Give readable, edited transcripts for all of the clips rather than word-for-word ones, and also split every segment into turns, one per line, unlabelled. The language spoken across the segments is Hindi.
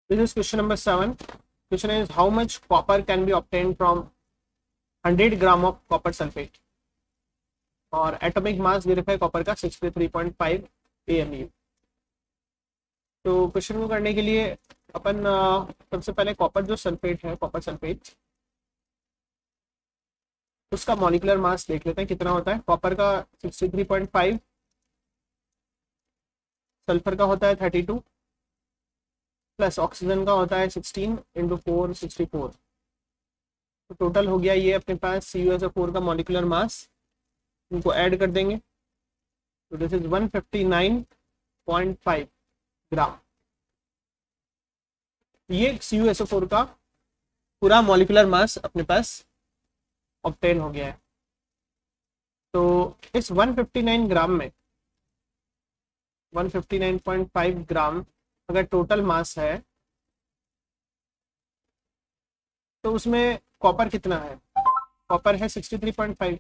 This is question number 7. Question is how much copper can be obtained from 100 gram of copper sulfate और एटॉमिक मास दे रखा है कॉपर का 63.5 AMU। तो क्वेश्चन को करने के लिए अपन सबसे पहले कॉपर जो सल्फेट है, कॉपर सल्फेट, उसका मॉलिक्यूलर मास देख लेते हैं कितना होता है। कॉपर का 63.5, सल्फर का होता है 32 प्लस ऑक्सीजन का होता है 16 × 4 64। तो टोटल हो गया ये अपने पास CuSO4 का मॉलिक्यूलर मास। इनको ऐड कर देंगे तो दिस इज 159.5 ग्राम। ये CuSO4 का पूरा मॉलिक्यूलर मास अपने पास ऑब्टेन हो गया है। तो इस 159 ग्राम में 159.5 ग्राम अगर टोटल मास है तो उसमें कॉपर कितना है? कॉपर है 63.5।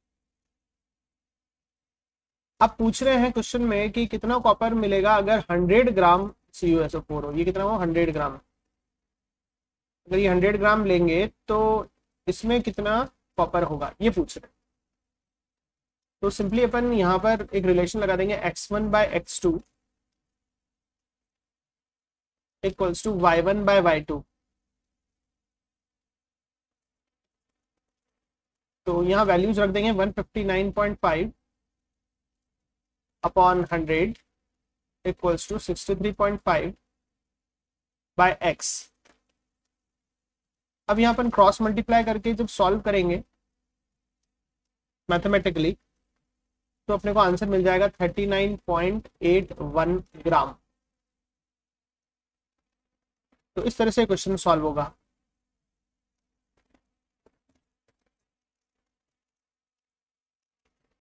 अब पूछ रहे हैं क्वेश्चन में कि कितना कॉपर मिलेगा अगर 100 ग्राम CuSO4 हो। ये कितना हो? 100 ग्राम। अगर ये 100 ग्राम लेंगे तो इसमें कितना कॉपर होगा, ये पूछ रहे हैं। तो सिंपली अपन यहाँ पर एक रिलेशन लगा देंगे x1/x2 इक्वल्स टू y1/y2। तो यहाँ वैल्यूज रख देंगे 159.5 upon 100 equals to 63.5 by x। अब यहाँ पर क्रॉस मल्टीप्लाई करके जब सॉल्व करेंगे मैथमेटिकली तो अपने को आंसर मिल जाएगा 39.81 ग्राम। तो इस तरह से क्वेश्चन सॉल्व होगा।